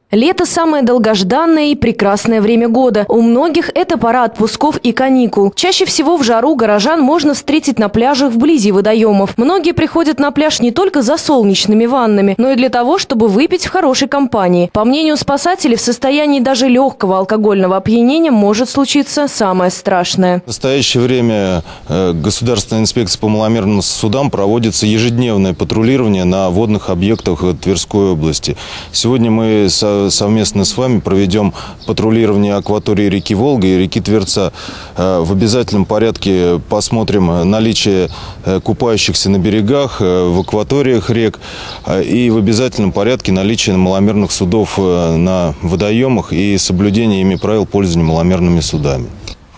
Лето – самое долгожданное и прекрасное время года. У многих это пора отпусков и каникул. Чаще всего в жару горожан можно встретить на пляжах вблизи водоемов. Многие приходят на пляж не только за солнечными ваннами, но и для того, чтобы выпить в хорошей компании. По мнению спасателей, в состоянии даже легкого алкогольного опьянения может случиться самое страшное. В настоящее время Государственная инспекция по маломерным судам проводится ежедневное патрулирование на водных объектах Тверской области. Сегодня мы совместно с вами проведем патрулирование акватории реки Волга и реки Тверца. В обязательном порядке посмотрим наличие купающихся на берегах, в акваториях рек и в обязательном порядке наличие маломерных судов на водоемах и соблюдение ими правил пользования маломерными судами.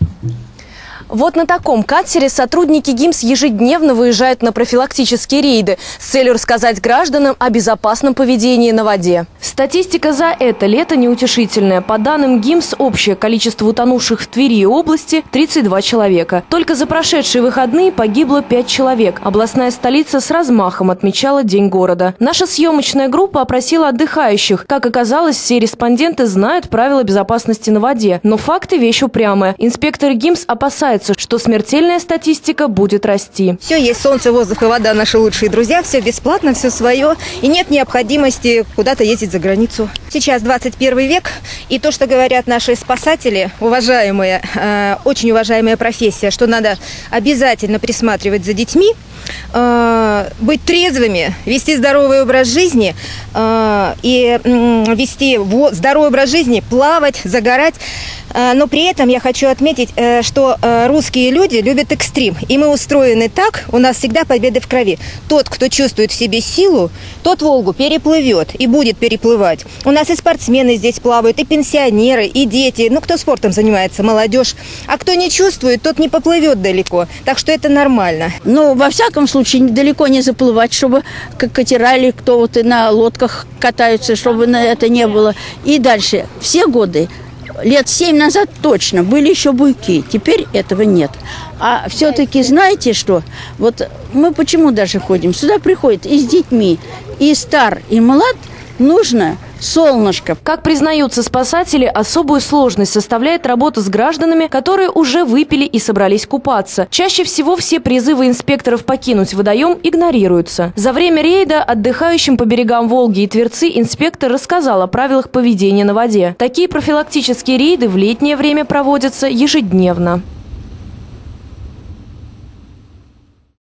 Вот на таком катере сотрудники ГИМС ежедневно выезжают на профилактические рейды с целью рассказать гражданам о безопасном поведении на воде. Статистика за это лето неутешительная. По данным ГИМС, общее количество утонувших в Твери и области – 32 человека. Только за прошедшие выходные погибло 5 человек. Областная столица с размахом отмечала День города. Наша съемочная группа опросила отдыхающих. Как оказалось, все респонденты знают правила безопасности на воде. Но факты – вещь упрямая. Инспекторы ГИМС опасаются, что смертельная статистика будет расти. Все есть: солнце, воздух и вода — наши лучшие друзья. Все бесплатно, все свое. И нет необходимости куда-то ездить за границу. Сейчас 21 век. И то, что говорят наши спасатели, уважаемые, очень уважаемая профессия, что надо обязательно присматривать за детьми, быть трезвыми, вести здоровый образ жизни и вести здоровый образ жизни, плавать, загорать. Но при этом я хочу отметить, что русские люди любят экстрим. И мы устроены так, у нас всегда победа в крови. Тот, кто чувствует в себе силу, тот Волгу переплывет и будет переплывать. У нас и спортсмены здесь плавают, и пенсионеры, и дети. Ну, кто спортом занимается, молодежь. А кто не чувствует, тот не поплывет далеко. Так что это нормально. Ну, во всяком случае, далеко не заплывать, чтобы как катера или кто вот и на лодках катаются, чтобы это не было. И дальше. Все годы. Лет 7 назад точно были еще буйки, теперь этого нет. А все-таки знаете что? Вот мы почему даже ходим? Сюда приходят и с детьми, и стар, и млад, нужно солнышко. Как признаются спасатели, особую сложность составляет работа с гражданами, которые уже выпили и собрались купаться. Чаще всего все призывы инспекторов покинуть водоем игнорируются. За время рейда отдыхающим по берегам Волги и Тверцы инспектор рассказал о правилах поведения на воде. Такие профилактические рейды в летнее время проводятся ежедневно.